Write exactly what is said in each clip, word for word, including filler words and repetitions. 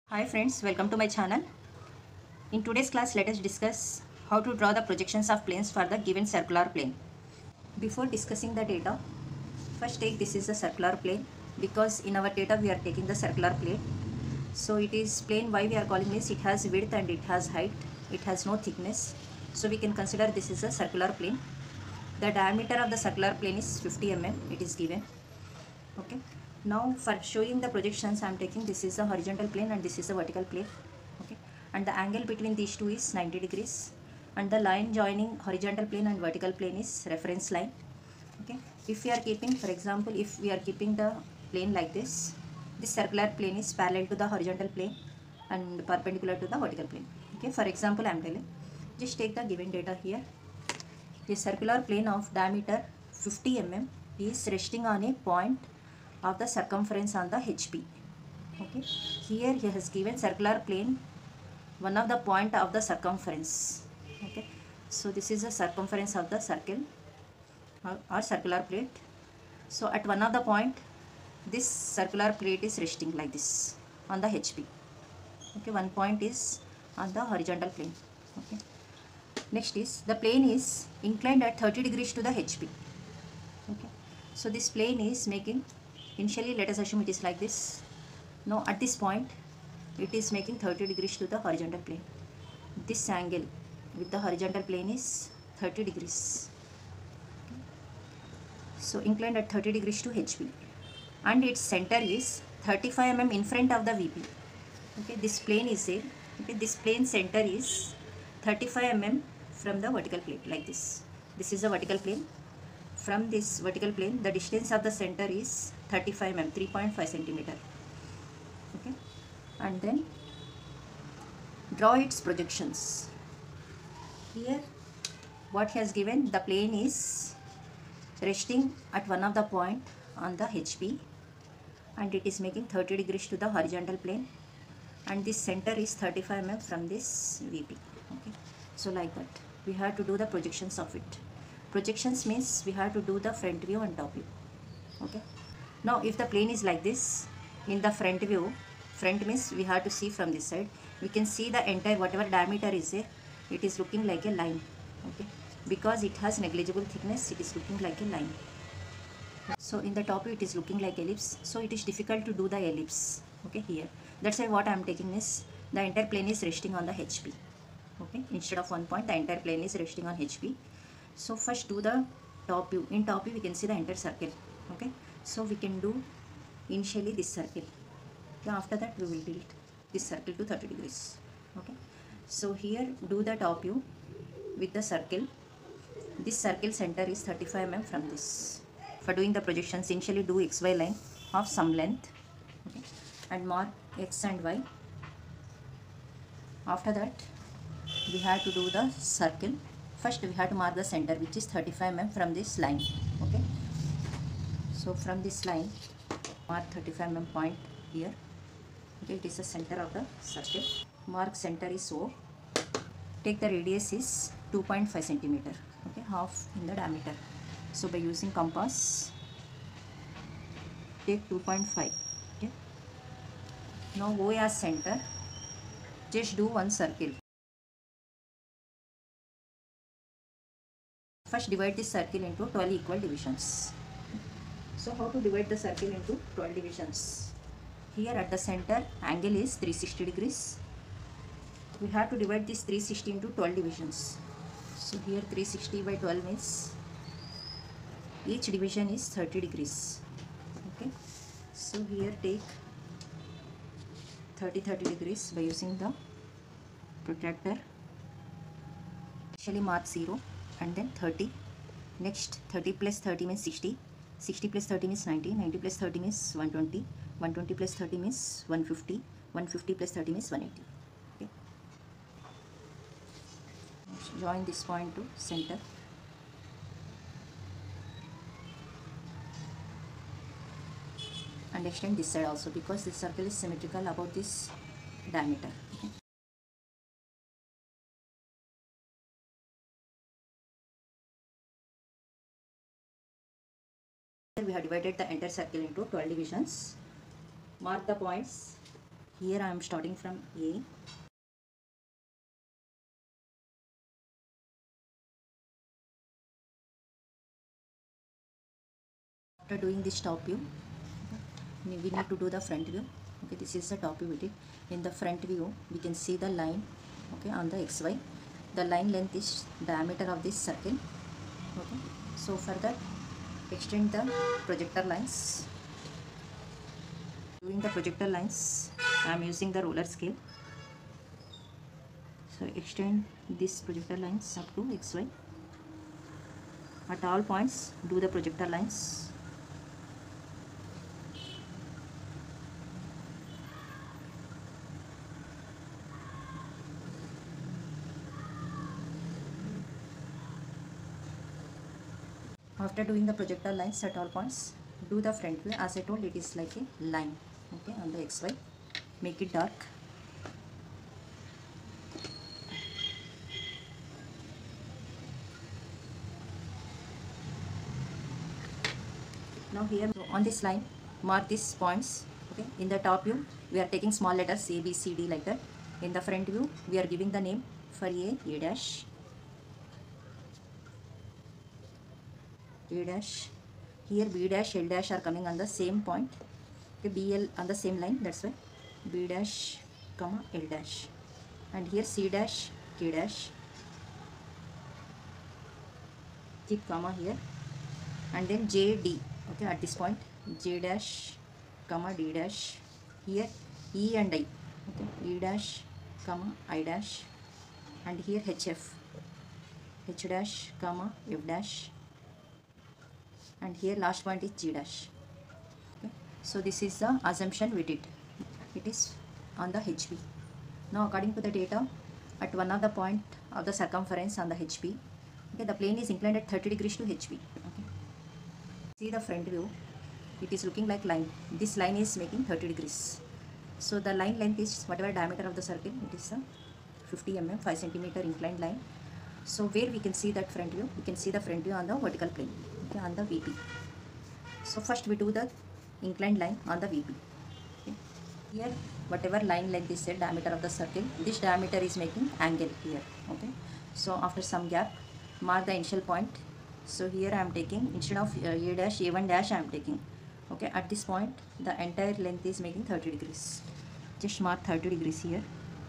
Hi friends, welcome to my channel. In today's class, let us discuss how to draw the projections of planes for the given circular plane. Before discussing the data, first take this is a circular plane because in our data we are taking the circular plane. So it is plane, why we are calling this, it has width and it has height, it has no thickness. So we can consider this is a circular plane. The diameter of the circular plane is fifty millimeters, it is given. Okay. Now for showing the projections, I am taking this is the horizontal plane and this is the vertical plane. Okay. And the angle between these two is ninety degrees. And the line joining horizontal plane and vertical plane is reference line. Okay. If we are keeping, for example, if we are keeping the plane like this, this circular plane is parallel to the horizontal plane and perpendicular to the vertical plane. Okay. For example, I am telling, just take the given data here. A circular plane of diameter fifty millimeters is resting on a point of the circumference on the H P. Okay. Here he has given circular plane, one of the point of the circumference. Okay. So this is the circumference of the circle or, or circular plate. So at one of the point, this circular plate is resting like this on the H P. Okay. One point is on the horizontal plane. Okay. Next is the plane is inclined at thirty degrees to the H P. Okay. So this plane is making, initially let us assume it is like this. Now at this point it is making thirty degrees to the horizontal plane. This angle with the horizontal plane is thirty degrees. So inclined at thirty degrees to H P, and its center is thirty-five millimeters in front of the V P. Okay, this plane is there. Okay, this plane center is thirty-five millimeters from the vertical plane like this. This is the vertical plane. From this vertical plane, the distance of the center is thirty-five millimeters, three point five centimeter. Okay, and then draw its projections. Here, what he has given, the plane is resting at one of the point on the H P, and it is making thirty degrees to the horizontal plane, and this center is thirty-five millimeters from this V P. Okay, so like that we have to do the projections of it. Projections means we have to do the front view and top view. Okay, now if the plane is like this, in the front view, front means we have to see from this side, we can see the entire whatever diameter is there, it is looking like a line. Okay, because it has negligible thickness, it is looking like a line. So in the top view it is looking like ellipse, so it is difficult to do the ellipse. Okay, here that's why what I am taking is the entire plane is resting on the H P. Okay, instead of one point, the entire plane is resting on H P. So first do the top view. In top view we can see the entire circle. Okay, so we can do initially this circle. Okay, after that we will tilt this circle to thirty degrees. Okay, so here do the top view with the circle. This circle center is thirty-five millimeters from this. For doing the projections, initially do xy line of some length. Okay, and mark x and y. After that we have to do the circle. First we have to mark the center, which is thirty-five millimeters from this line. Okay, so from this line mark thirty-five millimeter point here. Okay, it is the center of the circle. Mark center is O. Take the radius is two point five centimeter. Okay, half in the diameter. So by using compass, take two point five. Okay, now O as center, just do one circle. First divide this circle into twelve equal divisions. So how to divide the circle into twelve divisions? Here at the center angle is three hundred sixty degrees. We have to divide this three hundred sixty into twelve divisions. So here three hundred sixty by twelve means each division is thirty degrees. Okay, so here take thirty thirty degrees by using the protractor. Initially mark zero and then thirty. Next thirty plus thirty means sixty. sixty plus thirty means ninety. ninety plus thirty means one hundred twenty. one hundred twenty plus thirty means one hundred fifty. one hundred fifty plus thirty means one hundred eighty. Okay. Join this point to center. And extend this side also, because this circle is symmetrical about this diameter. Okay. We have divided the entire circle into twelve divisions. Mark the points Here I am starting from A. After doing this top view, we need to do the front view. Okay, this is the top view we did. In the front view, we can see the line, okay, on the X Y. The line length is diameter of this circle. Okay, so for that, extend the projector lines. Doing the projector lines, I am using the roller scale. So extend this projector lines up to X Y. At all points, do the projector lines. After doing the projector lines at all points, do the front view. As I told, it is like a line, okay, on the X Y. Make it dark. Now here, so on this line, mark these points. Okay, in the top view, we are taking small letters A, B, C, D like that. In the front view, we are giving the name for A, A dash, A dash. Here B dash, L dash are coming on the same point. Okay, B L on the same line. That's why B dash, comma L dash, and here C dash, K dash. Keep comma here, and then J D. Okay, at this point J dash, comma D dash. Here E and I. Okay, E dash, comma I dash, and here H F, H dash, comma F dash, and here last point is G dash. Okay, so this is the assumption we did. It is on the H P. Now according to the data, at one of the point of the circumference on the H P, okay, the plane is inclined at thirty degrees to H P. Okay, see the front view, it is looking like line. This line is making thirty degrees. So the line length is whatever diameter of the circle, it is a fifty millimeters, five centimeter inclined line. So where we can see that front view, we can see the front view on the vertical plane, okay, on the V P. So first we do the inclined line on the V P. Okay. Here whatever line length is said, diameter of the circle, this diameter is making angle here. Okay, so after some gap, mark the initial point. So here I am taking, instead of uh, A dash, A one dash I am taking. Okay, at this point the entire length is making thirty degrees. Just mark thirty degrees here.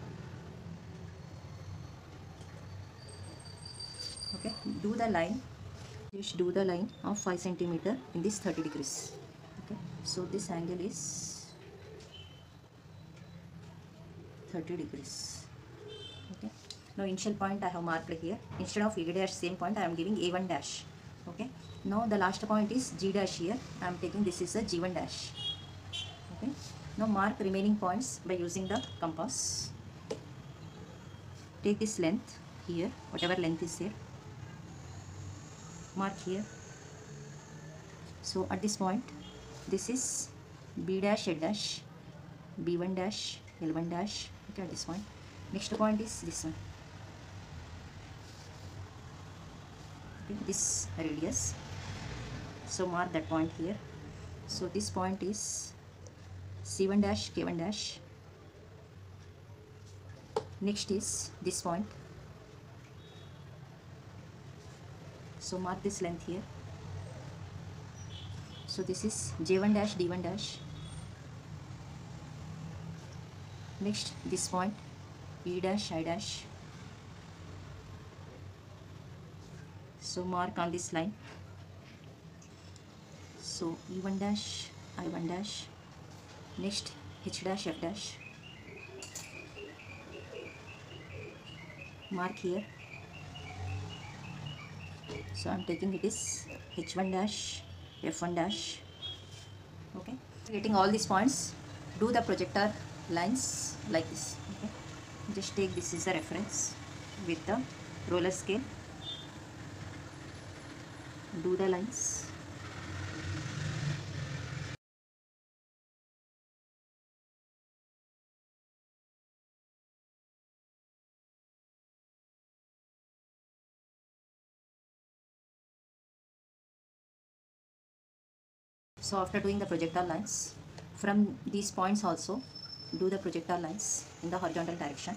Okay, do the line, just do the line of five centimeter in this thirty degrees. Okay, so this angle is thirty degrees. Okay, now initial point I have marked here. Instead of A dash, same point I am giving A one dash. Okay, now the last point is G dash. Here I am taking, this is a G one dash. Okay, now mark remaining points by using the compass. Take this length here, whatever length is there, mark here. So at this point, this is B dash, L dash, B one dash, L one dash. Okay, at this point, next point is this one. Okay, this radius. So mark that point here. So this point is C one dash, K one dash. Next is this point. So mark this length here. So this is J one dash, D one dash. Next this point, E dash, I dash. So mark on this line. So E one dash, I one dash. Next H dash, F dash. Mark here. So I am taking it is H one dash, F one dash. Okay, getting all these points, do the projector lines like this. Okay, just take this is a reference with the roller scale. Do the lines. So after doing the projectile lines, from these points also, do the projectile lines in the horizontal direction.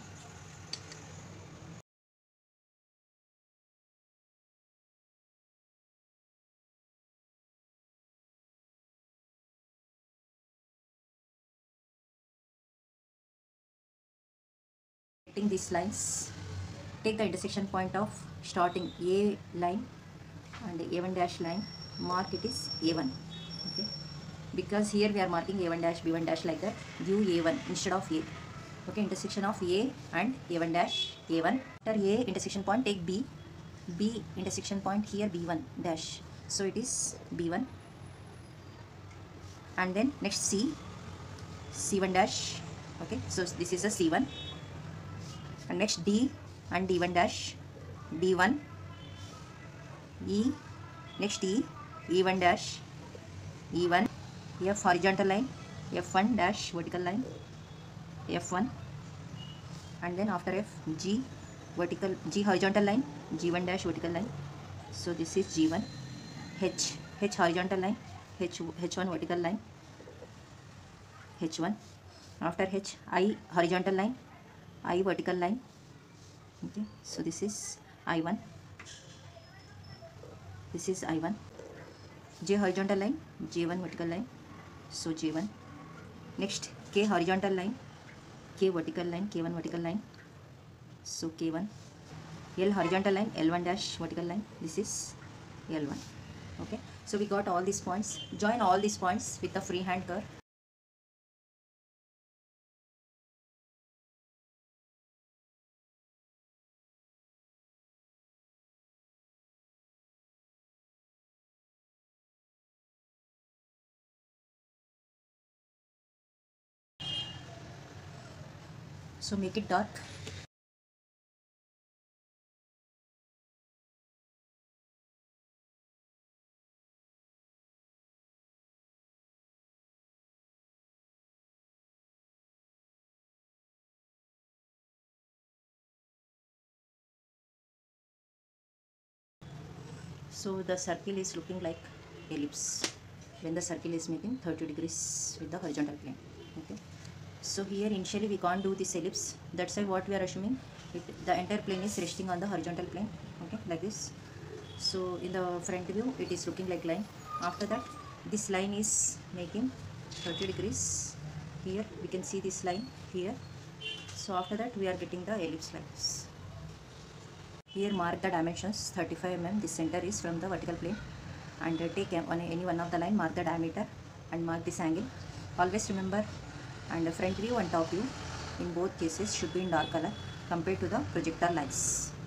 Connecting these lines, take the intersection point of starting A line and A one dash line, mark it is A one. Okay, because here we are marking A one dash, B one dash like that, give A one instead of A. Okay, intersection of A and A one dash, A one. After A intersection point, take B, B intersection point here B one dash, so it is B one. And then next C, C one dash. Okay, so this is a C one. And next D and D one dash, D one, E, next E, E one dash, E one, F horizontal line, F one dash vertical line, F one, and then after F, G vertical, G horizontal line, G one dash vertical line, so this is G one, H, H horizontal line, H, H one vertical line, H one, after H, I horizontal line, I vertical line. Okay, so this is I one, this is I one, J horizontal line, J one vertical line, so J one. Next K horizontal line, K vertical line, K one vertical line, so K one. L horizontal line, L one dash vertical line, this is L one. Okay, so we got all these points. Join all these points with the freehand curve. So make it dark. So the circle is looking like ellipse when the circle is making thirty degrees with the horizontal plane. Okay, so here initially we can't do this ellipse, that's why what we are assuming, it, the entire plane is resting on the horizontal plane. Okay, like this. So in the front view it is looking like line. After that this line is making thirty degrees. Here we can see this line here. So after that we are getting the ellipse like this. Here mark the dimensions thirty-five millimeters. This center is from the vertical plane, and take any one of the line, mark the diameter and mark this angle. Always remember, and the front view and top view in both cases should be in dark color compared to the projectile lines.